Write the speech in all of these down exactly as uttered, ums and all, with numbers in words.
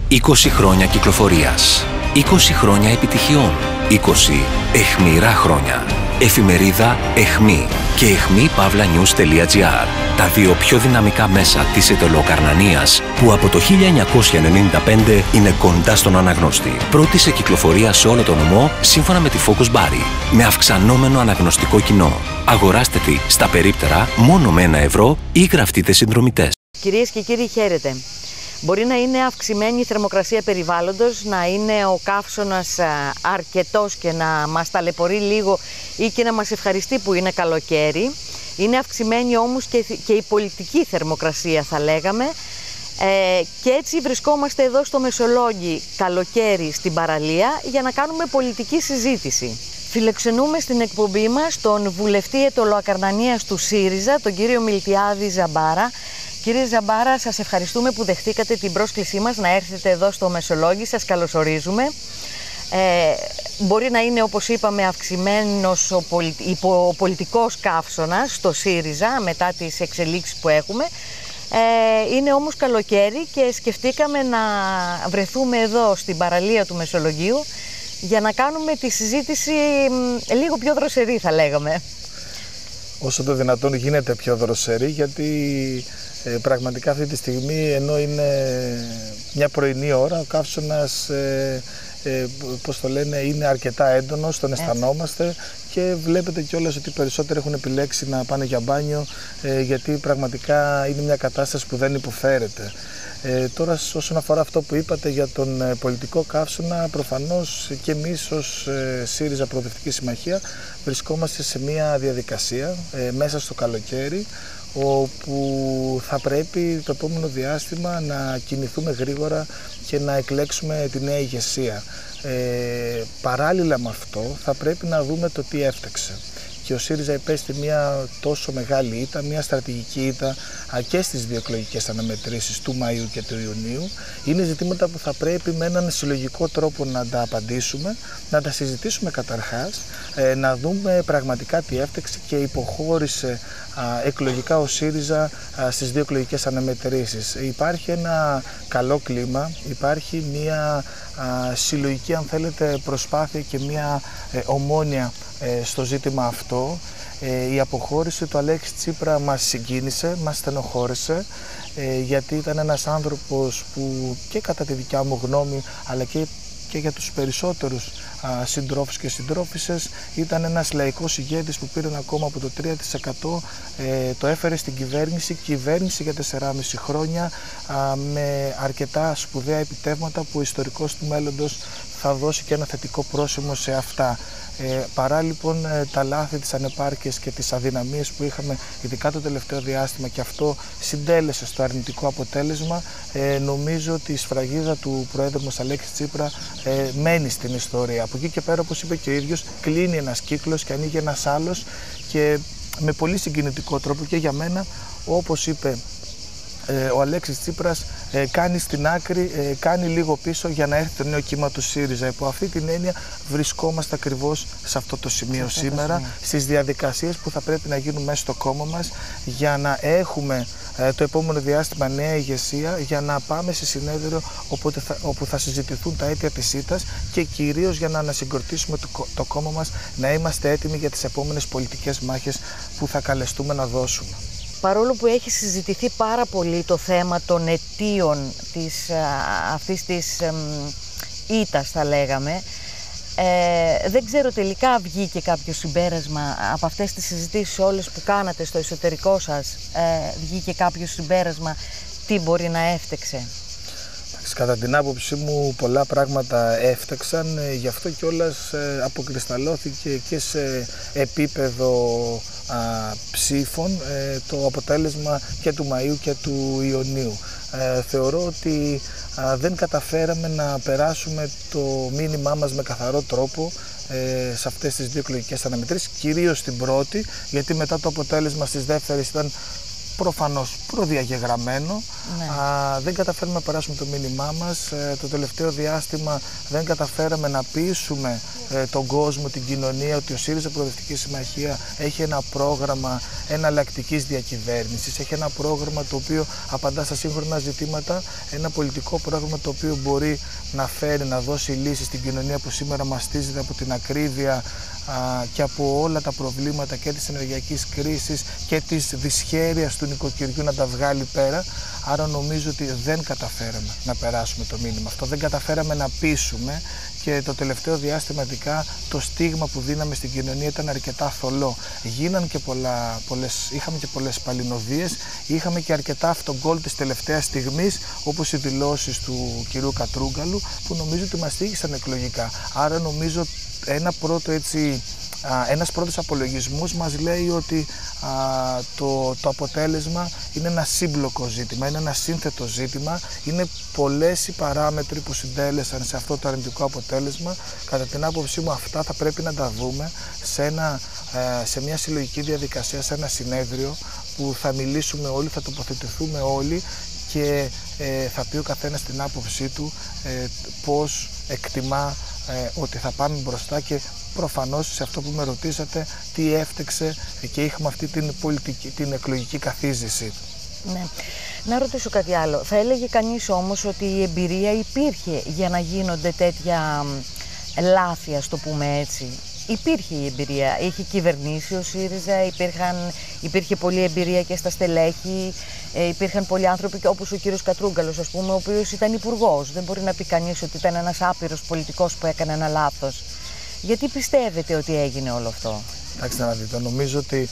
είκοσι χρόνια κυκλοφορίας, είκοσι χρόνια επιτυχιών, είκοσι αιχμηρά χρόνια. Εφημερίδα Αιχμή και αιχμή παύλα νιους τελεία τζι άρ, τα δύο πιο δυναμικά μέσα της Αιτωλοκαρνανίας που από το χίλια εννιακόσια ενενήντα πέντε είναι κοντά στον αναγνώστη. Πρώτη σε κυκλοφορία σε όλο τον νομό σύμφωνα με τη Focus Bari, με αυξανόμενο αναγνωστικό κοινό. Αγοράστε τη στα περίπτερα μόνο με ένα ευρώ ή γραφτείτε συνδρομητές. Κυρίες και κύριοι, χαίρετε. Μπορεί να είναι αυξημένη η θερμοκρασία περιβάλλοντος, να είναι ο καύσωνας αρκετός και να μας ταλαιπωρεί λίγο ή και να μας ευχαριστεί που είναι καλοκαίρι. Είναι αυξημένη όμως και, και η πολιτική θερμοκρασία, θα λέγαμε. Ε, και έτσι βρισκόμαστε εδώ στο Μεσολόγγι καλοκαίρι στην παραλία για να κάνουμε πολιτική συζήτηση. Φιλοξενούμε στην εκπομπή μας τον βουλευτή Αιτωλοακαρνανίας του ΣΥΡΙΖΑ, τον κύριο Μιλτιάδη Ζαμπάρα. Κύριε Ζαμπάρα, σας ευχαριστούμε που δεχτήκατε την πρόσκλησή μας να έρθετε εδώ στο Μεσολόγγι. Σας καλωσορίζουμε. Ε, μπορεί να είναι, όπως είπαμε, αυξημένος ο, πολι... ο πολιτικός καύσωνας στο ΣΥΡΙΖΑ μετά τις εξελίξεις που έχουμε. Ε, είναι όμως καλοκαίρι και σκεφτήκαμε να βρεθούμε εδώ στην παραλία του Μεσολογγίου για να κάνουμε τη συζήτηση λίγο πιο δροσερή, θα λέγαμε. Όσο το δυνατόν γίνεται πιο δροσερή, γιατί ε, πραγματικά αυτή τη στιγμή, ενώ είναι μια πρωινή ώρα, ο καύσωνας ε, ε, πώς το λένε, είναι αρκετά έντονος, τον αισθανόμαστε και βλέπετε κιόλας ότι οι περισσότεροι έχουν επιλέξει να πάνε για μπάνιο, ε, γιατί πραγματικά είναι μια κατάσταση που δεν υποφέρεται. Ε, τώρα, όσον αφορά αυτό που είπατε για τον ε, πολιτικό καύσωνα, προφανώς και εμείς ως ε, ΣΥΡΙΖΑ Προοδευτική Συμμαχία βρισκόμαστε σε μια διαδικασία ε, μέσα στο καλοκαίρι, όπου θα πρέπει το επόμενο διάστημα να κινηθούμε γρήγορα και να εκλέξουμε τη νέα ηγεσία. Ε, παράλληλα με αυτό θα πρέπει να δούμε το τι έφταξε. Και ο ΣΥΡΙΖΑ υπέστη μια τόσο μεγάλη ήττα, μια στρατηγική ήττα και στις δύο εκλογικές αναμετρήσεις του Μαΐου και του Ιουνίου. Είναι ζητήματα που θα πρέπει με έναν συλλογικό τρόπο να τα απαντήσουμε, να τα συζητήσουμε καταρχάς, να δούμε πραγματικά τι έφταξε και υποχώρησε εκλογικά ο ΣΥΡΙΖΑ στις δύο εκλογικές αναμετρήσεις. Υπάρχει ένα καλό κλίμα, υπάρχει μια συλλογική, αν θέλετε, προσπάθεια και μια ομόνοια στο ζήτημα αυτό. Η αποχώρηση του Αλέξη Τσίπρα μας συγκίνησε, μας στενοχώρησε, γιατί ήταν ένας άνθρωπος που και κατά τη δικιά μου γνώμη, αλλά και και για τους περισσότερους α, συντρόφους και συντρόφισσες ήταν ένας λαϊκός ηγέτης που πήρε ακόμα από το τρία τοις εκατό, ε, το έφερε στην κυβέρνηση, κυβέρνηση για τεσσεράμισι χρόνια, α, με αρκετά σπουδαία επιτεύγματα που ο ιστορικός του μέλλοντος θα δώσει και ένα θετικό πρόσημο σε αυτά. Ε, παρά λοιπόν ε, τα λάθη, τις ανεπάρκειες και τις αδυναμίες που είχαμε ειδικά το τελευταίο διάστημα, και αυτό συντέλεσε στο αρνητικό αποτέλεσμα, ε, νομίζω ότι η σφραγίδα του Προέδρου μας Αλέξη Τσίπρα ε, μένει στην ιστορία. Από εκεί και πέρα, όπως είπε και ο ίδιος, κλείνει ένας κύκλος και ανοίγει ένας άλλος, και με πολύ συγκινητικό τρόπο και για μένα, όπως είπε ο Αλέξης Τσίπρας, ε, κάνει στην άκρη, ε, κάνει λίγο πίσω για να έρθει το νέο κύμα του ΣΥΡΙΖΑ. Υπό αυτή την έννοια βρισκόμαστε ακριβώς σε αυτό το σημείο αυτό σήμερα, το σημείο. Στις διαδικασίες που θα πρέπει να γίνουν μέσα στο κόμμα μας για να έχουμε ε, το επόμενο διάστημα νέα ηγεσία, για να πάμε σε συνέδριο όπου θα, όπου θα συζητηθούν τα αίτια της ήττας και κυρίως για να ανασυγκροτήσουμε το, το κόμμα μας, να είμαστε έτοιμοι για τις επόμενες πολιτικές μάχες που θα καλεστούμε να δώσουμε. Παρόλο που έχει συζητηθεί πάρα πολύ το θέμα των αιτίων της, αυτής της ήττας, θα λέγαμε, ε, δεν ξέρω, τελικά βγήκε κάποιο συμπέρασμα από αυτές τις συζητήσεις όλες που κάνατε στο εσωτερικό σας, ε, βγήκε κάποιο συμπέρασμα τι μπορεί να έφτεξε? Κατά την άποψή μου πολλά πράγματα έφταξαν, γι' αυτό κιόλας αποκρισταλώθηκε και σε επίπεδο α, ψήφων ε, το αποτέλεσμα και του Μαΐου και του Ιουνίου. Ε, θεωρώ ότι α, δεν καταφέραμε να περάσουμε το μήνυμά μας με καθαρό τρόπο ε, σε αυτές τις δύο εκλογικές αναμετρήσεις, κυρίως στην πρώτη, γιατί μετά το αποτέλεσμα στις δεύτερες ήταν προφανώς προδιαγεγραμμένο. Ναι. Α, δεν καταφέρουμε να περάσουμε το μήνυμά μας. Ε, το τελευταίο διάστημα δεν καταφέραμε να πείσουμε ε, τον κόσμο, την κοινωνία, ότι ο ΣΥΡΙΖΑ Προοδευτική Συμμαχία έχει ένα πρόγραμμα εναλλακτικής διακυβέρνησης, έχει ένα πρόγραμμα το οποίο απαντά στα σύγχρονα ζητήματα, ένα πολιτικό πρόγραμμα το οποίο μπορεί να φέρει, να δώσει λύσεις στην κοινωνία που σήμερα μαστίζεται από την ακρίβεια α, και από όλα τα προβλήματα και της ενεργειακής κρίσης και της δυσχέρειας του νοικοκυριού, να τα βγάλει πέρα. Άρα νομίζω ότι δεν καταφέραμε να περάσουμε το μήνυμα αυτό, δεν καταφέραμε να πείσουμε, και το τελευταίο διάστημα ειδικά το στίγμα που δίναμε στην κοινωνία ήταν αρκετά θολό. Γίναν και πολλά, πολλές, είχαμε και πολλές παλινοδίες, είχαμε και αρκετά αυτογκόλ της τελευταίας στιγμής, όπως οι δηλώσεις του κυρίου Κατρούγκαλου, που νομίζω ότι μας θίγησαν εκλογικά. Άρα νομίζω ένα πρώτο έτσι... Ένας πρώτος απολογισμός μας λέει ότι α, το, το αποτέλεσμα είναι ένα σύμπλοκο ζήτημα, είναι ένα σύνθετο ζήτημα, είναι πολλές οι παράμετροι που συντέλεσαν σε αυτό το αρνητικό αποτέλεσμα. Κατά την άποψή μου αυτά θα πρέπει να τα δούμε σε, ένα, σε μια συλλογική διαδικασία, σε ένα συνέδριο που θα μιλήσουμε όλοι, θα τοποθετηθούμε όλοι και ε, θα πει ο καθένας την άποψή του ε, πώς εκτιμά ε, ότι θα πάμε μπροστά, και προφανώς σε αυτό που με ρωτήσατε, τι έφτεξε και είχαμε αυτή την, πολιτική, την εκλογική καθίζηση. Ναι. Να ρωτήσω κάτι άλλο. Θα έλεγε κανείς όμως ότι η εμπειρία υπήρχε για να γίνονται τέτοια λάθη, ας το πούμε έτσι. Υπήρχε η εμπειρία, είχε κυβερνήσει ο ΣΥΡΙΖΑ, υπήρχαν, υπήρχε πολλή εμπειρία και στα στελέχη, ε, υπήρχαν πολλοί άνθρωποι, όπως ο κύριος Κατρούγκαλος, ας πούμε, ο οποίος ήταν υπουργός. Δεν μπορεί να πει κανείς ότι ήταν ένας άπειρος πολιτικός που έκανε ένα λάθος. Γιατί πιστεύετε ότι έγινε όλο αυτό? Εντάξει, να δείτε, νομίζω ότι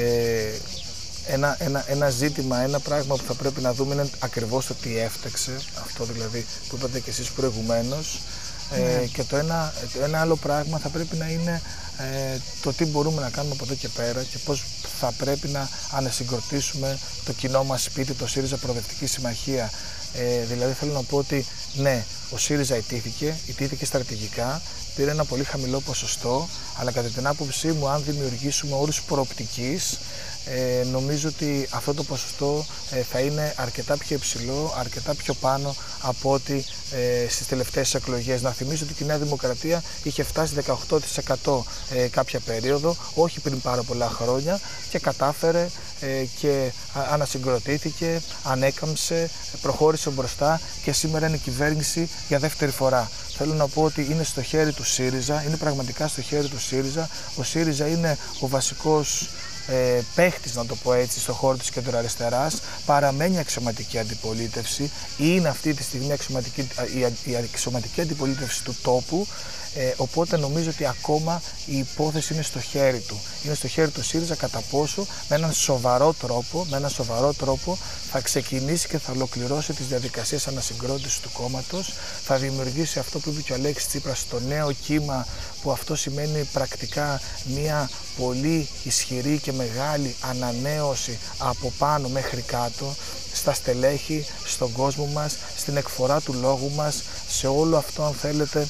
ε, ένα, ένα, ένα ζήτημα, ένα πράγμα που θα πρέπει να δούμε είναι ακριβώς το τι έφταξε, αυτό δηλαδή που είπατε και εσείς προηγουμένως. Ε, και το ένα, το ένα άλλο πράγμα θα πρέπει να είναι ε, το τι μπορούμε να κάνουμε από εδώ και πέρα και πώς θα πρέπει να ανασυγκροτήσουμε το κοινό μας σπίτι, το ΣΥΡΙΖΑ Προοδευτική Συμμαχία. Ε, δηλαδή θέλω να πω ότι ναι, ο ΣΥΡΙΖΑ ιτήθηκε, ιτήθηκε στρατηγικά, πήρε ένα πολύ χαμηλό ποσοστό, αλλά κατά την άποψή μου, αν δημιουργήσουμε όρους προοπτικής, Ε, νομίζω ότι αυτό το ποσοστό ε, θα είναι αρκετά πιο υψηλό, αρκετά πιο πάνω από ό,τι ε, στις τελευταίες εκλογές. Να θυμίσω ότι η Νέα Δημοκρατία είχε φτάσει δεκαοκτώ τοις εκατό ε, κάποια περίοδο, όχι πριν πάρα πολλά χρόνια, και κατάφερε ε, και ανασυγκροτήθηκε, ανέκαμψε, προχώρησε μπροστά και σήμερα είναι η κυβέρνηση για δεύτερη φορά. Θέλω να πω ότι είναι στο χέρι του ΣΥΡΙΖΑ, είναι πραγματικά στο χέρι του ΣΥΡΙΖΑ. Ο ΣΥΡΙΖΑ είναι ο βασικός Ε, παίχτης, να το πω έτσι, στον χώρο της κεντροαριστεράς, παραμένει αξιωματική αντιπολίτευση, είναι αυτή τη στιγμή αξιωματική, η, η αξιωματική αντιπολίτευση του τόπου, ε, οπότε νομίζω ότι ακόμα η υπόθεση είναι στο χέρι του. Είναι στο χέρι του ΣΥΡΙΖΑ κατά πόσο με έναν σοβαρό τρόπο, με έναν σοβαρό τρόπο θα ξεκινήσει και θα ολοκληρώσει τις διαδικασίες ανασυγκρότησης του κόμματος, θα δημιουργήσει αυτό που είπε και ο Αλέξης Τσίπρας, το νέο κύμα, που αυτό σημαίνει πρακτικά μια πολύ ισχυρή και μεγάλη ανανέωση από πάνω μέχρι κάτω, στα στελέχη, στον κόσμο μας, στην εκφορά του λόγου μας, σε όλο αυτό, αν θέλετε,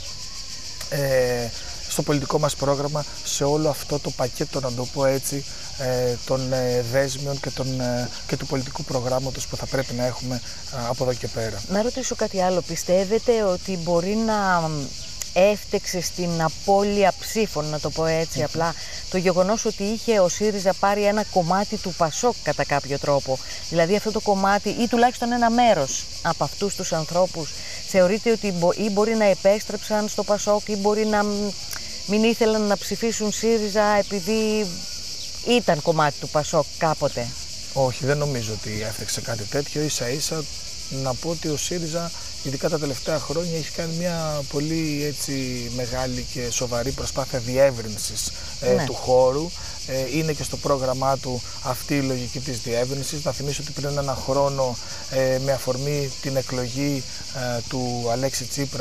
ε, στο πολιτικό μας πρόγραμμα, σε όλο αυτό το πακέτο, να το πω έτσι, ε, των ε, δέσμιων και, των, ε, και του πολιτικού προγράμματος που θα πρέπει να έχουμε ε, από εδώ και πέρα. Να ρωτήσω κάτι άλλο. Πιστεύετε ότι μπορεί να έφτεξε στην απώλεια ψήφων, να το πω έτσι απλά, το γεγονός ότι είχε ο ΣΥΡΙΖΑ πάρει ένα κομμάτι του ΠΑΣΟΚ κατά κάποιο τρόπο? Δηλαδή αυτό το κομμάτι, ή τουλάχιστον ένα μέρος από αυτούς τους ανθρώπους, θεωρείτε ότι ή μπορεί να επέστρεψαν στο ΠΑΣΟΚ ή μπορεί να μην ήθελαν να ψηφίσουν ΣΥΡΙΖΑ επειδή ήταν κομμάτι του ΠΑΣΟΚ κάποτε? Όχι, δεν νομίζω ότι έφτεξε κάτι τέτοιο. Ίσα ίσα να πω ότι ο ΣΥΡΙΖΑ, ειδικά τα τελευταία χρόνια, έχει κάνει μια πολύ έτσι μεγάλη και σοβαρή προσπάθεια διεύρυνσης ε, ναι. του χώρου. Ε, είναι και στο πρόγραμμά του αυτή η λογική της διεύρυνσης. Να θυμίσω ότι πριν ένα χρόνο, ε, με αφορμή την εκλογή ε, του Αλέξη Τσίπρα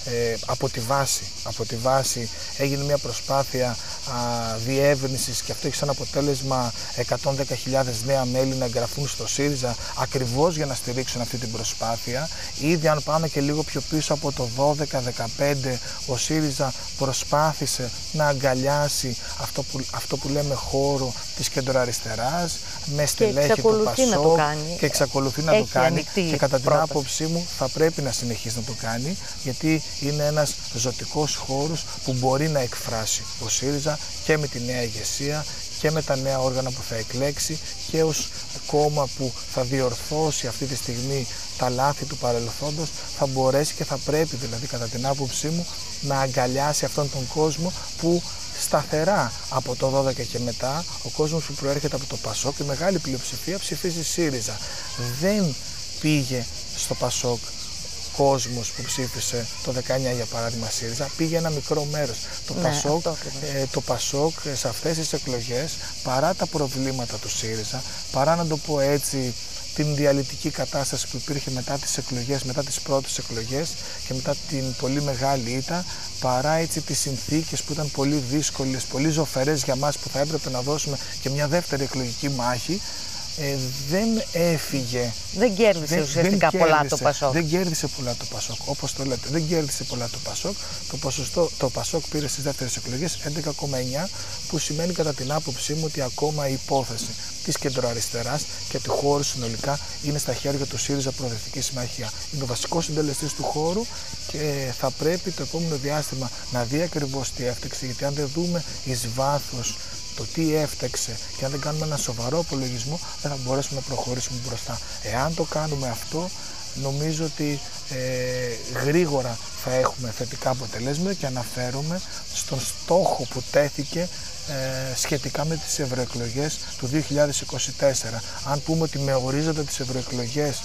ε, από τη βάση. Από τη βάση έγινε μια προσπάθεια α, διεύρυνσης και αυτό έχει σαν αποτέλεσμα εκατόν δέκα χιλιάδες νέα μέλη να εγγραφούν στο ΣΥΡΙΖΑ ακριβώς για να στηρίξουν αυτή την προσπάθεια. Ήδη αν πάμε και λίγο πιο πίσω από το δώδεκα δεκαπέντε ο ΣΥΡΙΖΑ προσπάθησε να αγκαλιάσει αυτό που, αυτό που λέμε χώρο της κεντροαριστεράς με στελέχη του ΠΑΣΟΚ και εξακολουθεί να το κάνει και κατά την άποψή μου θα πρέπει να συνεχίσει να το κάνει, γιατί είναι ένας ζωτικός χώρος που μπορεί να εκφράσει ο ΣΥΡΙΖΑ και με τη νέα ηγεσία και με τα νέα όργανα που θα εκλέξει και ως κόμμα που θα διορθώσει αυτή τη στιγμή τα λάθη του παρελθόντος, θα μπορέσει και θα πρέπει δηλαδή κατά την άποψή μου να αγκαλιάσει αυτόν τον κόσμο που σταθερά από το δώδεκα και μετά, ο κόσμος που προέρχεται από το ΠΑΣΟΚ, η μεγάλη πλειοψηφία ψηφίζει ΣΥΡΙΖΑ. Δεν πήγε στο ΠΑΣΟΚ κόσμος που ψήφισε το δεκαεννιά για παράδειγμα ΣΥΡΙΖΑ, πήγε ένα μικρό μέρος. Το, ναι, ΠΑΣΟΚ, ε, το ΠΑΣΟΚ σε αυτές τις εκλογές, παρά τα προβλήματα του ΣΥΡΙΖΑ, παρά να το πω έτσι, την διαλυτική κατάσταση που υπήρχε μετά τις εκλογές, μετά τις πρώτες εκλογές και μετά την πολύ μεγάλη ήττα, παρά έτσι τις συνθήκες που ήταν πολύ δύσκολες, πολύ ζωφερές για μας που θα έπρεπε να δώσουμε και μια δεύτερη εκλογική μάχη, Ε, δεν έφυγε. Δεν κέρδισε δεν, ουσιαστικά δεν πολλά κέρδισε, το ΠΑΣΟΚ. Δεν κέρδισε πολλά το ΠΑΣΟΚ. Όπως το λέτε, δεν κέρδισε πολλά το ΠΑΣΟΚ. Το ποσοστό, το ΠΑΣΟΚ πήρε στις δεύτερες εκλογές έντεκα κόμμα εννιά, που σημαίνει κατά την άποψή μου ότι ακόμα η υπόθεση της κεντροαριστεράς και του χώρου συνολικά είναι στα χέρια του ΣΥΡΙΖΑ Προοδευτική Συμμαχία. Είναι ο βασικός συντελεστής του χώρου και θα πρέπει το επόμενο διάστημα να δει ακριβώς τι έφταξε, γιατί αν δεν δούμε εις βάθος το τι έφταξε και αν δεν κάνουμε ένα σοβαρό απολογισμό, δεν θα μπορέσουμε να προχωρήσουμε μπροστά. Εάν το κάνουμε αυτό, νομίζω ότι ε, γρήγορα θα έχουμε θετικά αποτελέσματα και αναφέρομαι στον στόχο που τέθηκε ε, σχετικά με τις ευρωεκλογές του δύο χιλιάδες είκοσι τέσσερα. Αν πούμε ότι με ορίζοντα τις ευρωεκλογές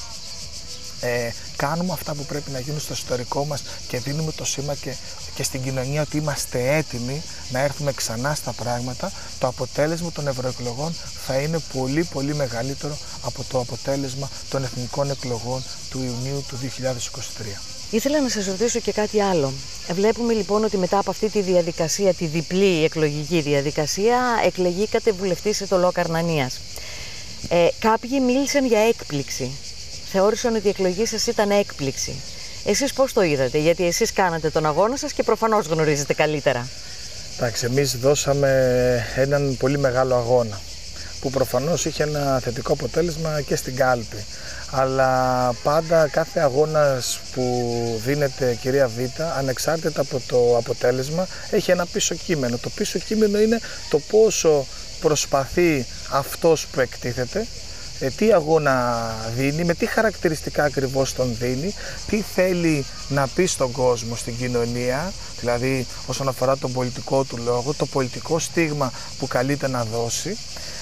Ε, κάνουμε αυτά που πρέπει να γίνουν στο ιστορικό μας και δίνουμε το σήμα και, και στην κοινωνία ότι είμαστε έτοιμοι να έρθουμε ξανά στα πράγματα, το αποτέλεσμα των ευρωεκλογών θα είναι πολύ πολύ μεγαλύτερο από το αποτέλεσμα των εθνικών εκλογών του Ιουνίου του δύο χιλιάδες είκοσι τρία. Ήθελα να σας ρωτήσω και κάτι άλλο. Βλέπουμε λοιπόν ότι μετά από αυτή τη διαδικασία, τη διπλή εκλογική διαδικασία, εκλεγήκατε βουλευτής σε το ΛΟ Καρνανίας. Ε, κάποιοι μίλησαν για έκπληξη. Θεώρησαν ότι η εκλογή σας ήταν έκπληξη. Εσείς πώς το είδατε, γιατί εσείς κάνατε τον αγώνα σας και προφανώς γνωρίζετε καλύτερα. Εντάξει, εμείς δώσαμε έναν πολύ μεγάλο αγώνα, που προφανώς είχε ένα θετικό αποτέλεσμα και στην κάλπη. Αλλά πάντα κάθε αγώνας που δίνεται, κυρία Β, ανεξάρτητα από το αποτέλεσμα, έχει ένα πίσω κείμενο. Το πίσω κείμενο είναι το πόσο προσπαθεί αυτός που εκτίθεται, τι αγώνα δίνει, με τι χαρακτηριστικά ακριβώς τον δίνει, τι θέλει να πει στον κόσμο, στην κοινωνία, δηλαδή όσον αφορά τον πολιτικό του λόγο, το πολιτικό στίγμα που καλείται να δώσει.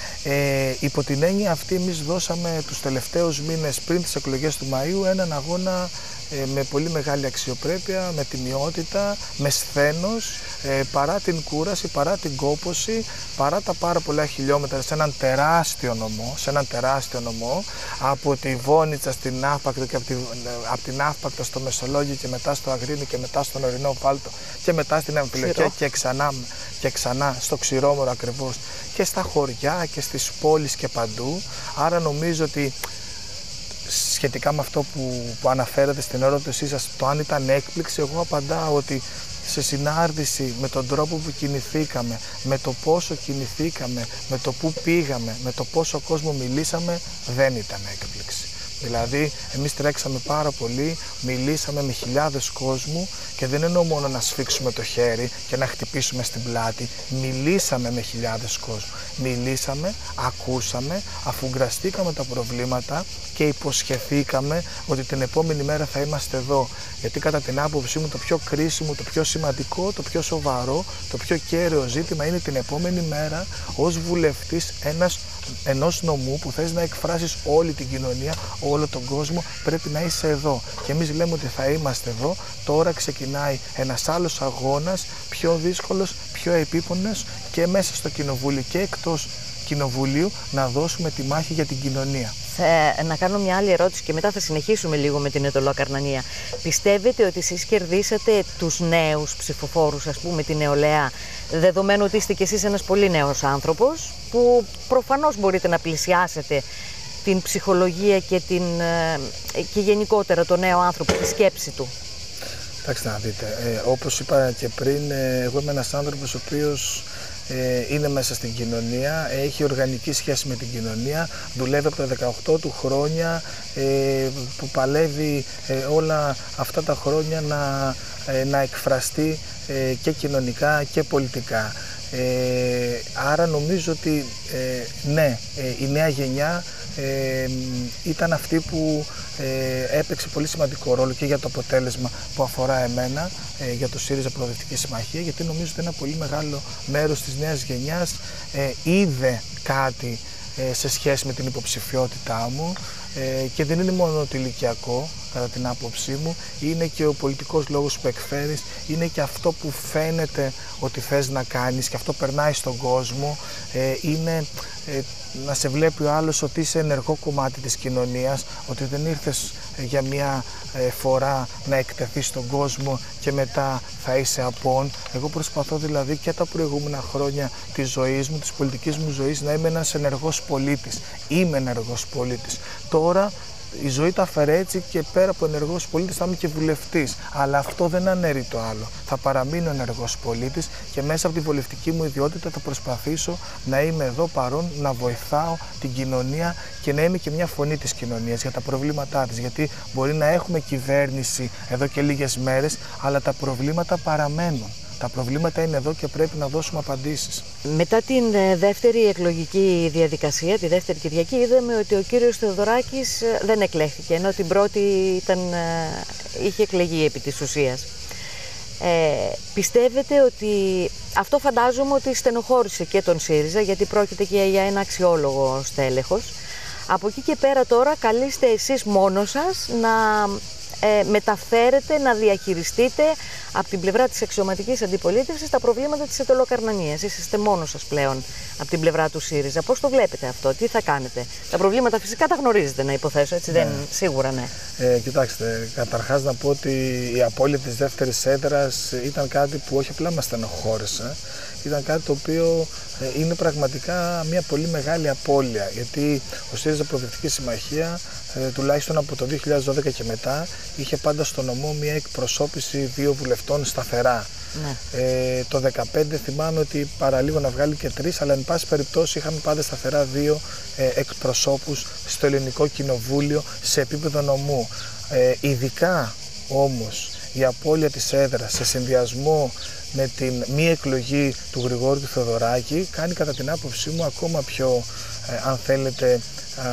Ε, υπό την έννοια αυτή εμείς δώσαμε τους τελευταίους μήνες πριν τις εκλογές του Μαΐου έναν αγώνα ε, με πολύ μεγάλη αξιοπρέπεια, με τιμιότητα, με σθένος, ε, παρά την κούραση, παρά την κόπωση, παρά τα πάρα πολλά χιλιόμετρα σε έναν τεράστιο νομό, σε έναν τεράστιο νομό, από τη Βόνιτσα στην Αύπακτο και από, τη, από την Αύπακτο στο Μεσολόγιο και μετά στο Αγρίνι και μετά στον Ορεινό Βάλτο και μετά στην Αμφιλοκία και ξανά, και ξανά στο Ξηρόμορο ακριβώς, και στα χωριά και στις πόλεις και παντού. Άρα νομίζω ότι σχετικά με αυτό που, που αναφέρατε στην ερώτησή σας, το αν ήταν έκπληξη, εγώ απαντάω ότι σε συνάρτηση με τον τρόπο που κινηθήκαμε, με το πόσο κινηθήκαμε, με το που πήγαμε, με το πόσο κόσμο μιλήσαμε, δεν ήταν έκπληξη. Δηλαδή, εμείς τρέξαμε πάρα πολύ, μιλήσαμε με χιλιάδες κόσμου και δεν εννοώ μόνο να σφίξουμε το χέρι και να χτυπήσουμε στην πλάτη. Μιλήσαμε με χιλιάδες κόσμου. Μιλήσαμε, ακούσαμε, αφουγκραστήκαμε τα προβλήματα και υποσχεθήκαμε ότι την επόμενη μέρα θα είμαστε εδώ. Γιατί κατά την άποψή μου το πιο κρίσιμο, το πιο σημαντικό, το πιο σοβαρό, το πιο κέριο ζήτημα είναι την επόμενη μέρα ως βουλευτής ένας ενός νομού που θες να εκφράσεις όλη την κοινωνία, όλο τον κόσμο, πρέπει να είσαι εδώ. Και εμείς λέμε ότι θα είμαστε εδώ. Τώρα ξεκινάει ένας άλλος αγώνας, πιο δύσκολος, πιο επίπονος και μέσα στο κοινοβούλιο και εκτός κοινοβουλίου να δώσουμε τη μάχη για την κοινωνία. θα, να κάνω μια άλλη ερώτηση και μετά θα συνεχίσουμε λίγο με την Αιτωλοακαρνανία. Πιστεύετε ότι εσείς κερδίσατε τους νέους ψηφοφόρους, ας πούμε, τη νεολαία, δεδομένου ότι είστε κι εσείς ένας πολύ νέος άνθρωπος, που προφανώς μπορείτε να πλησιάσετε την ψυχολογία και, την, και γενικότερα τον νέο άνθρωπο, τη σκέψη του? Κοιτάξτε να δείτε, ε, όπως είπα και πριν, ε, εγώ είμαι ένας άνθρωπος ο οποίος ε, είναι μέσα στην κοινωνία, έχει οργανική σχέση με την κοινωνία, δουλεύει από τα δεκαοκτώ του χρόνια, ε, που παλεύει ε, όλα αυτά τα χρόνια να, ε, να εκφραστεί ε, και κοινωνικά και πολιτικά. Ε, άρα νομίζω ότι ε, ναι, ε, η νέα γενιά ε, ήταν αυτή που ε, έπαιξε πολύ σημαντικό ρόλο και για το αποτέλεσμα που αφορά εμένα, ε, για το ΣΥΡΙΖΑ Προοδευτική Συμμαχία, γιατί νομίζω ότι ένα πολύ μεγάλο μέρος της νέας γενιάς ε, είδε κάτι ε, σε σχέση με την υποψηφιότητά μου, ε, και δεν είναι μόνο το ηλικιακό, κατά την άποψή μου, είναι και ο πολιτικός λόγος που εκφέρεις, είναι και αυτό που φαίνεται ότι θες να κάνεις και αυτό περνάει στον κόσμο, ε, είναι ε, να σε βλέπει ο άλλος ότι είσαι ενεργό κομμάτι της κοινωνίας, ότι δεν ήρθες ε, για μια ε, φορά να εκτεθείς στον κόσμο και μετά θα είσαι απόν. Εγώ προσπαθώ δηλαδή και τα προηγούμενα χρόνια της ζωής μου, της πολιτικής μου ζωής, να είμαι ένας ενεργός πολίτης. Είμαι ενεργός πολίτης. Τώρα η ζωή τα φέρε έτσι και πέρα από ενεργός πολίτης θα είμαι και βουλευτής. Αλλά αυτό δεν αναιρεί το άλλο. Θα παραμείνω ενεργός πολίτης και μέσα από τη βουλευτική μου ιδιότητα θα προσπαθήσω να είμαι εδώ παρόν, να βοηθάω την κοινωνία και να είμαι και μια φωνή της κοινωνίας για τα προβλήματά της. Γιατί μπορεί να έχουμε κυβέρνηση εδώ και λίγες μέρες, αλλά τα προβλήματα παραμένουν. Τα προβλήματα είναι εδώ και πρέπει να δώσουμε απαντήσεις. Μετά την δεύτερη εκλογική διαδικασία, τη δεύτερη Κυριακή, είδαμε ότι ο κύριος Θεοδωράκης δεν εκλέχθηκε, ενώ την πρώτη ήταν, είχε εκλεγεί επί της ουσίας. Ε, πιστεύετε ότι αυτό, φαντάζομαι ότι στενοχώρησε και τον ΣΥΡΙΖΑ, γιατί πρόκειται και για ένα αξιόλογο στέλεχος. Από εκεί και πέρα τώρα καλείστε εσείς μόνος σας να ε, μεταφέρετε, να διαχειριστείτε από την πλευρά της αξιωματικής αντιπολίτευσης τα προβλήματα της Αιτωλοακαρνανίας. Εσείς είστε μόνος σας πλέον από την πλευρά του ΣΥΡΙΖΑ. Πώς το βλέπετε αυτό, τι θα κάνετε? Τα προβλήματα φυσικά τα γνωρίζετε, να υποθέσω, έτσι, ναι. Δεν, σίγουρα ναι. Ε, κοιτάξτε, καταρχάς να πω ότι η απώλεια της δεύτερης έδρας ήταν κάτι που όχι απλά μας στενοχώρησε. Ήταν κάτι το οποίο ε, είναι πραγματικά μια πολύ μεγάλη απώλεια, γιατί ο ΣΥΡΙΖΑ Προοδευτική Συμμαχία ε, τουλάχιστον από το δύο χιλιάδες δώδεκα και μετά είχε πάντα στο νομό μια εκπροσώπηση δύο βουλευτών σταθερά. Ναι. Ε, το δύο χιλιάδες δεκαπέντε θυμάμαι ότι παραλίγο να βγάλει και τρεις, αλλά εν πάση περιπτώσει είχαμε πάντα σταθερά δύο ε, εκπροσώπους στο Ελληνικό Κοινοβούλιο σε επίπεδο νομού. Ε, ειδικά όμως η απώλεια της έδρας σε συνδυασμό με την μη εκλογή του Γρηγόρη του Θεοδωράκη κάνει κατά την άποψή μου ακόμα πιο, ε, αν θέλετε, ε,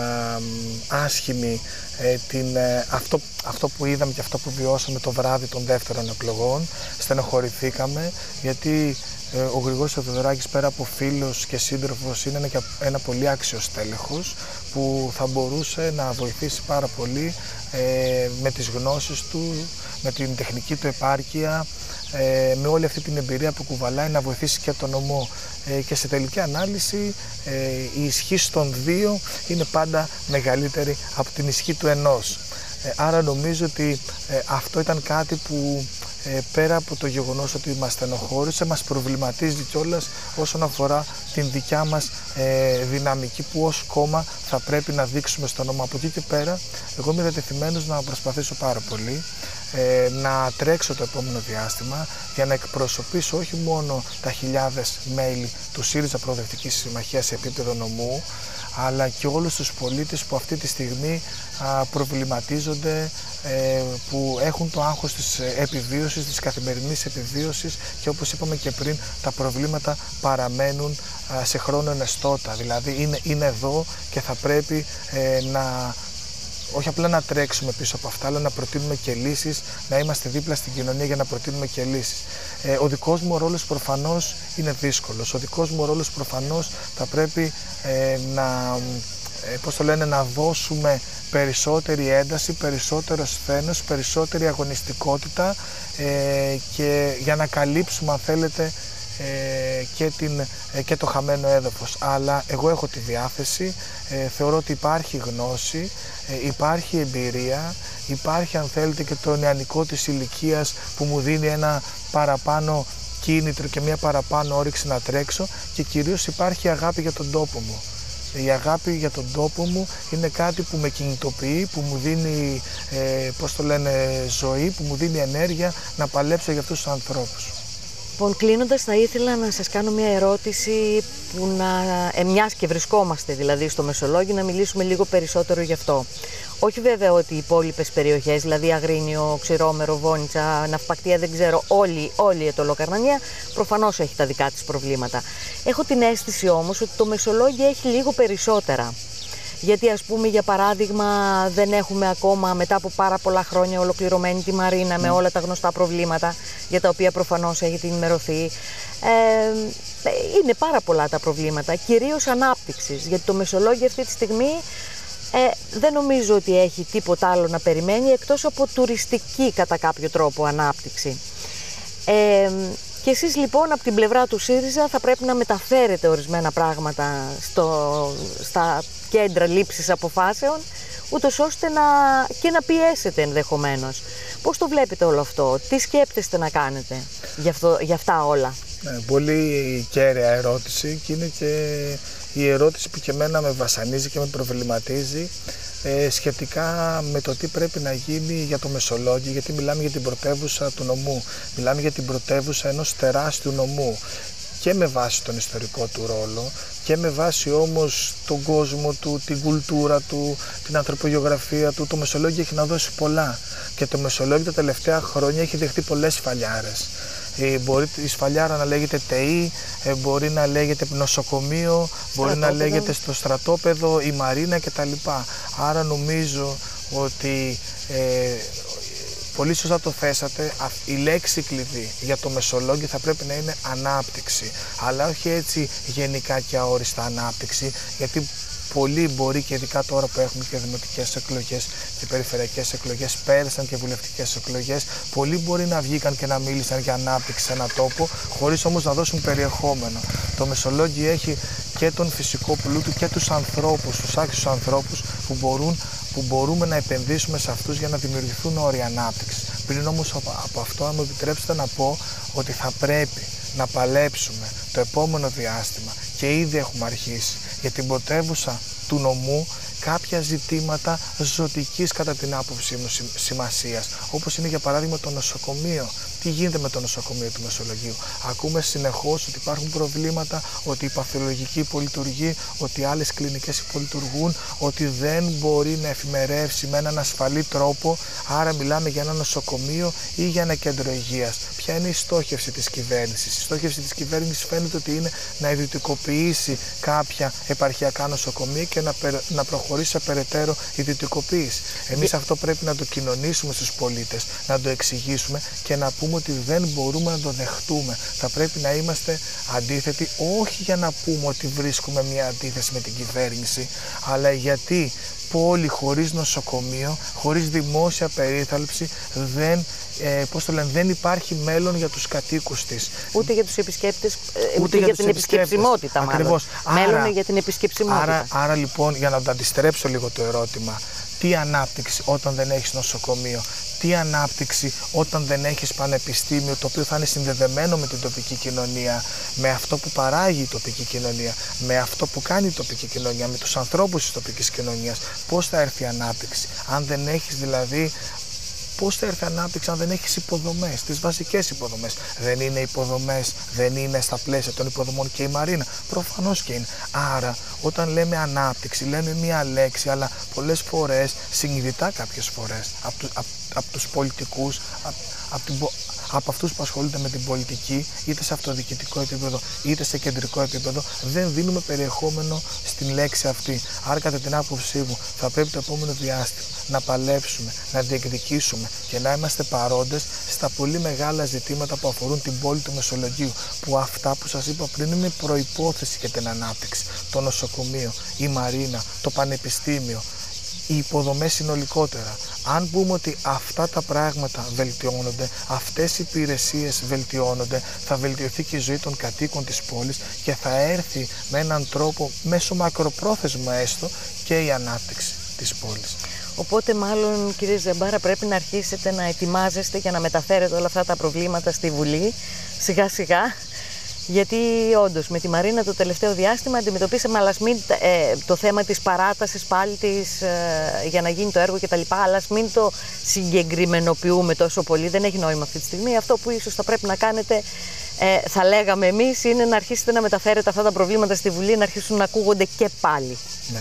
άσχημη ε, την, ε, αυτό, αυτό που είδαμε και αυτό που βιώσαμε το βράδυ των δεύτερων εκλογών. Στενοχωρηθήκαμε γιατί ε, ο Γρηγόρης Θεοδωράκης, πέρα από φίλος και σύντροφος, είναι ένα, ένα πολύ άξιος τέλεχος που θα μπορούσε να βοηθήσει πάρα πολύ ε, με τις γνώσεις του, με την τεχνική του επάρκεια, Ε, με όλη αυτή την εμπειρία που κουβαλάει, να βοηθήσει και τον νομό. Ε, και σε τελική ανάλυση ε, η ισχύ των δύο είναι πάντα μεγαλύτερη από την ισχύ του ενός. Ε, άρα νομίζω ότι ε, αυτό ήταν κάτι που ε, πέρα από το γεγονός ότι μας στενοχώρησε, μας προβληματίζει κιόλας όσον αφορά την δικιά μας ε, δυναμική που ως κόμμα θα πρέπει να δείξουμε στον νόμο. Από εκεί και πέρα εγώ είμαι διατεθειμένος να προσπαθήσω πάρα πολύ, Ε, να τρέξω το επόμενο διάστημα για να εκπροσωπήσω όχι μόνο τα χιλιάδες μέλη του ΣΥΡΙΖΑ Προοδευτικής Συμμαχίας σε επίπεδο νομού, αλλά και όλους τους πολίτες που αυτή τη στιγμή α, προβληματίζονται, ε, που έχουν το άγχος της επιβίωσης, της καθημερινής επιβίωσης, και όπως είπαμε και πριν, τα προβλήματα παραμένουν α, σε χρόνο ενεστώτα. Δηλαδή είναι, είναι εδώ και θα πρέπει ε, να όχι απλά να τρέξουμε πίσω από αυτά, αλλά να προτείνουμε και λύσεις, να είμαστε δίπλα στην κοινωνία για να προτείνουμε και λύσεις. Ε, ο δικός μου ρόλος προφανώς είναι δύσκολος. Ο δικός μου ρόλος προφανώς θα πρέπει ε, να, ε, πώς το λένε, να δώσουμε περισσότερη ένταση, περισσότερο σθένος, περισσότερη αγωνιστικότητα ε, και για να καλύψουμε, αν θέλετε, ε, και, την, ε, και το χαμένο έδαφος. Αλλά εγώ έχω τη διάθεση, ε, θεωρώ ότι υπάρχει γνώση, ε, υπάρχει εμπειρία, υπάρχει αν θέλετε και το νεανικό της ηλικίας που μου δίνει ένα παραπάνω κίνητρο και μια παραπάνω όρεξη να τρέξω, και κυρίως υπάρχει αγάπη για τον τόπο μου. Η αγάπη για τον τόπο μου είναι κάτι που με κινητοποιεί, που μου δίνει, ε, πώς το λένε, ζωή, που μου δίνει ενέργεια να παλέψω για αυτούς τους ανθρώπους. Λοιπόν, κλείνοντας, θα ήθελα να σας κάνω μια ερώτηση που να, ε, μιας και βρισκόμαστε δηλαδή στο Μεσολόγγι, να μιλήσουμε λίγο περισσότερο γι' αυτό. Όχι βέβαια ότι οι υπόλοιπες περιοχές, δηλαδή Αγρίνιο, Ξηρόμερο, Βόνιτσα, Ναυπακτία, δεν ξέρω, όλη, όλη η Αιτωλοκαρνανία προφανώς έχει τα δικά της προβλήματα. Έχω την αίσθηση όμως ότι το Μεσολόγγι έχει λίγο περισσότερα. Γιατί ας πούμε για παράδειγμα δεν έχουμε ακόμα μετά από πάρα πολλά χρόνια ολοκληρωμένη τη Μαρίνα mm. με όλα τα γνωστά προβλήματα για τα οποία προφανώς έχετε ενημερωθεί. Ε, είναι πάρα πολλά τα προβλήματα, κυρίως ανάπτυξης, γιατί το Μεσολόγγι αυτή τη στιγμή ε, δεν νομίζω ότι έχει τίποτα άλλο να περιμένει εκτός από τουριστική κατά κάποιο τρόπο ανάπτυξη. Ε, και εσείς λοιπόν από την πλευρά του ΣΥΡΙΖΑ θα πρέπει να μεταφέρετε ορισμένα πράγματα στο, στα κέντρα λήψης αποφάσεων, ούτως ώστε να, και να πιέσετε ενδεχομένως. Πώς το βλέπετε όλο αυτό, τι σκέπτεστε να κάνετε για, αυτό, για αυτά όλα? Ναι, πολύ κέραια ερώτηση, και είναι και η ερώτηση που και εμένα με βασανίζει και με προβληματίζει ε, σχετικά με το τι πρέπει να γίνει για το Μεσολόγγι, γιατί μιλάμε για την πρωτεύουσα του νομού, μιλάμε για την πρωτεύουσα ενός τεράστιου νομού, και με βάση τον ιστορικό του ρόλο και με βάση όμως τον κόσμο του, την κουλτούρα του, την ανθρωπογεωγραφία του. Το Μεσολόγγι έχει να δώσει πολλά, και το Μεσολόγγι τα τελευταία χρόνια έχει δεχτεί πολλές σφαλιάρες. Ε, μπορεί η σφαλιάρα να λέγεται ΤΕΗ, ε, μπορεί να λέγεται νοσοκομείο, μπορεί στρατόπεδο. να λέγεται στο στρατόπεδο, η Μαρίνα κτλ. Άρα νομίζω ότι ε, πολύ σωστά το θέσατε, η λέξη κλειδί για το Μεσολόγγι θα πρέπει να είναι ανάπτυξη, αλλά όχι έτσι γενικά και αόριστα ανάπτυξη, γιατί πολλοί μπορεί, και ειδικά τώρα που έχουμε και δημοτικές εκλογές και περιφερειακές εκλογές, πέρασαν και βουλευτικές εκλογές, πολλοί μπορεί να βγήκαν και να μίλησαν για ανάπτυξη σε έναν τόπο, χωρίς όμως να δώσουν περιεχόμενο. Το Μεσολόγγι έχει και τον φυσικό πλούτο και τους ανθρώπους, τους άξιους ανθρώπους που μπορούν που μπορούμε να επενδύσουμε σε αυτούς για να δημιουργηθούν όροι ανάπτυξης. Πριν όμως από αυτό, αν μου επιτρέψετε να πω ότι θα πρέπει να παλέψουμε το επόμενο διάστημα, και ήδη έχουμε αρχίσει, για την πρωτεύουσα του νομού κάποια ζητήματα ζωτικής κατά την άποψή μου σημασίας, όπως είναι για παράδειγμα το νοσοκομείο. Τι γίνεται με το νοσοκομείο του Μεσολογγίου? Ακούμε συνεχώς ότι υπάρχουν προβλήματα, ότι η παθολογική υπολειτουργεί, ότι άλλες κλινικές υπολειτουργούν, ότι δεν μπορεί να εφημερεύσει με έναν ασφαλή τρόπο. Άρα μιλάμε για ένα νοσοκομείο ή για ένα κέντρο υγείας. Ποια είναι η στόχευση της κυβέρνησης? Η στόχευση της κυβέρνησης φαίνεται ότι είναι να ιδιωτικοποιήσει κάποια επαρχιακά νοσοκομεία και να, περ, να προχωρήσει σε περαιτέρω ιδιωτικοποίηση. Εμείς αυτό πρέπει να το κοινωνήσουμε στους πολίτες, να το εξηγήσουμε και να πούμε ότι δεν μπορούμε να το δεχτούμε. Θα πρέπει να είμαστε αντίθετοι, όχι για να πούμε ότι βρίσκουμε μια αντίθεση με την κυβέρνηση, αλλά γιατί πόλη χωρίς νοσοκομείο, χωρίς δημόσια περίθαλψη δεν, ε, πώς το λένε, δεν υπάρχει μέλλον για τους κατοίκους της. Ούτε για τους επισκέπτες, ούτε, ούτε για, για την επισκεψιμότητα μάλλον. Ακριβώς. Μέλλον άρα, για την επισκεψιμότητα. Άρα, άρα λοιπόν, για να το αντιστρέψω λίγο το ερώτημα, τι ανάπτυξη όταν δεν έχεις νοσοκομείο? Τι ανάπτυξη όταν δεν έχεις πανεπιστήμιο το οποίο θα είναι συνδεδεμένο με την τοπική κοινωνία, με αυτό που παράγει η τοπική κοινωνία, με αυτό που κάνει η τοπική κοινωνία, με τους ανθρώπους της τοπικής κοινωνίας? Πώς θα έρθει η ανάπτυξη αν δεν έχεις δηλαδή... Πώς θα έρθει η ανάπτυξη αν δεν έχεις υποδομές, τις βασικές υποδομές? Δεν είναι υποδομές, δεν είναι στα πλαίσια των υποδομών και η Μαρίνα? Προφανώς και είναι. Άρα, όταν λέμε ανάπτυξη, λέμε μία λέξη, αλλά πολλές φορές, συνειδητά κάποιες φορές, από, του, από, από τους πολιτικούς, από, από, την, από αυτούς που ασχολούνται με την πολιτική, είτε σε αυτοδιοικητικό επίπεδο, είτε σε κεντρικό επίπεδο, δεν δίνουμε περιεχόμενο στην λέξη αυτή. Άρα, κατά την άποψή μου, θα πρέπει το επόμενο διάστημα να παλέψουμε, να διεκδικήσουμε και να είμαστε παρόντες στα πολύ μεγάλα ζητήματα που αφορούν την πόλη του Μεσολογγίου, που αυτά που σας είπα πριν είναι προϋπόθεση για την ανάπτυξη. Το νοσοκομείο, η Μαρίνα, το πανεπιστήμιο, οι υποδομές συνολικότερα. Αν πούμε ότι αυτά τα πράγματα βελτιώνονται, αυτές οι υπηρεσίες βελτιώνονται, θα βελτιωθεί και η ζωή των κατοίκων της πόλης και θα έρθει με έναν τρόπο μέσω μακροπρόθεσμα έστω και η ανάπτυξη της πόλης. Οπότε μάλλον, κύριε Ζεμπάρα, πρέπει να αρχίσετε να ετοιμάζεστε για να μεταφέρετε όλα αυτά τα προβλήματα στη Βουλή σιγά σιγά. Γιατί όντως με τη Μαρίνα το τελευταίο διάστημα αντιμετωπίσαμε αλλά μην, ε, το θέμα της παράτασης πάλι της, ε, για να γίνει το έργο κτλ. Αλλά μην το συγκεκριμενοποιούμε τόσο πολύ, δεν έχει νόημα αυτή τη στιγμή. Αυτό που ίσως θα πρέπει να κάνετε, ε, θα λέγαμε εμείς, είναι να αρχίσετε να μεταφέρετε αυτά τα προβλήματα στη Βουλή, να αρχίσουν να ακούγονται και πάλι. Ναι.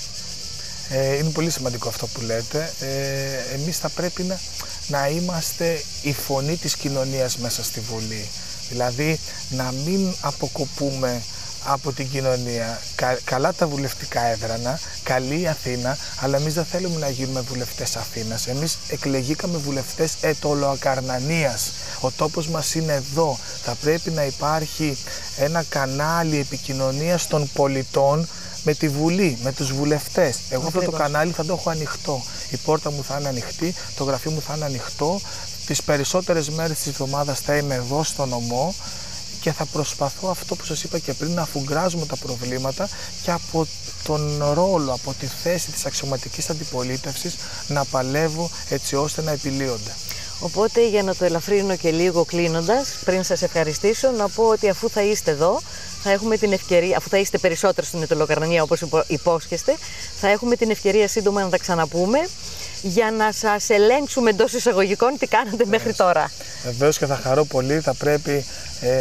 Ε, είναι πολύ σημαντικό αυτό που λέτε. Ε, εμείς θα πρέπει να, να είμαστε η φωνή της κοινωνίας μέσα στη Βουλή. Δηλαδή να μην αποκοπούμε από την κοινωνία. Κα, καλά τα βουλευτικά έδρανα, καλή η Αθήνα, αλλά εμείς δεν θέλουμε να γίνουμε βουλευτές Αθήνας. Εμείς εκλεγήκαμε βουλευτές ετωλοακαρνανίας. Ο τόπος μας είναι εδώ. Θα πρέπει να υπάρχει ένα κανάλι επικοινωνίας των πολιτών με τη Βουλή, με τους βουλευτές. Εγώ αυτό το κανάλι θα το έχω ανοιχτό. Η πόρτα μου θα είναι ανοιχτή, το γραφείο μου θα είναι ανοιχτό. Τις περισσότερες μέρες της εβδομάδας θα είμαι εδώ στο νομό και θα προσπαθώ αυτό που σας είπα και πριν, να αφουγκράζουμε τα προβλήματα και από τον ρόλο, από τη θέση της αξιωματικής αντιπολίτευσης να παλεύω έτσι ώστε να επιλύονται. Οπότε, για να το ελαφρύνω και λίγο κλείνοντας, πριν σας ευχαριστήσω, να πω ότι αφού θα είστε εδώ, θα έχουμε την ευκαιρία, αφού θα είστε περισσότερο στην ετωλοακαρνανία όπως υπόσχεστε, θα έχουμε την ευκαιρία σύντομα να τα ξαναπούμε για να σας ελέγξουμε εντός εισαγωγικών τι κάνατε μέχρι τώρα. Βεβαίως και θα χαρώ πολύ. Θα πρέπει ε,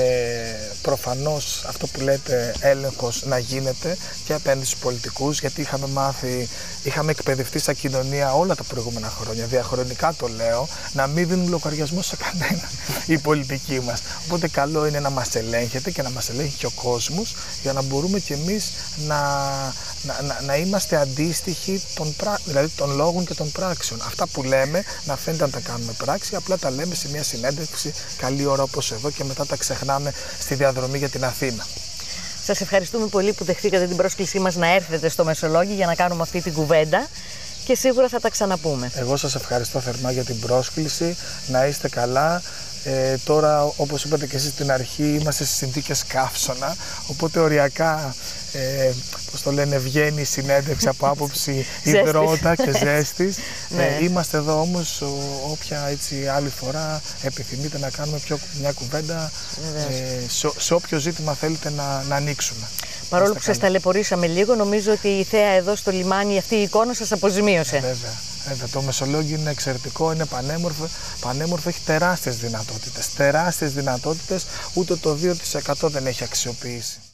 προφανώς αυτό που λέτε έλεγχος να γίνεται και απέναντι στους πολιτικούς, γιατί είχαμε μάθει, είχαμε εκπαιδευτεί σαν κοινωνία όλα τα προηγούμενα χρόνια, διαχρονικά το λέω, να μην δίνουν λογαριασμό σε κανέναν οι πολιτικοί μας. Οπότε καλό είναι να μας ελέγχετε και να μας ελέγχει και ο κόσμος, για να μπορούμε κι εμείς να, να, να, να είμαστε αντίστοιχοι των, δηλαδή των λόγων και των πράξεων. Αυτά που λέμε να φαίνεται να τα κάνουμε πράξη, απλά τα λέμε σε μια συνέντευξη καλή ώρα όπως εδώ και μετά τα ξεχνάμε στη διαδρομή για την Αθήνα. Σας ευχαριστούμε πολύ που δεχτήκατε την πρόσκλησή μας να έρθετε στο Μεσολόγγι για να κάνουμε αυτή την κουβέντα και σίγουρα θα τα ξαναπούμε. Εγώ σας ευχαριστώ θερμά για την πρόσκληση, να είστε καλά. Ε, τώρα, όπως είπατε και εσείς στην αρχή, είμαστε σε συνθήκες καύσωνα, οπότε οριακά, ε, πώς το λένε, βγαίνει η συνέντευξη από άποψη υδρότα και ζέστης. Ναι. ε, είμαστε εδώ όμως όποια έτσι άλλη φορά επιθυμείτε να κάνουμε πιο, μια κουβέντα ε, σε, σε όποιο ζήτημα θέλετε να, να ανοίξουμε. Παρόλο που σας ταλαιπωρήσαμε λίγο, νομίζω ότι η θέα εδώ στο λιμάνι, αυτή η εικόνα σας αποζημίωσε. Ε, βέβαια. Βέβαια, το Μεσολόγγι είναι εξαιρετικό, είναι πανέμορφο, πανέμορφο, έχει τεράστιες δυνατότητες, τεράστιες δυνατότητες, ούτε το δύο τοις εκατό δεν έχει αξιοποιήσει.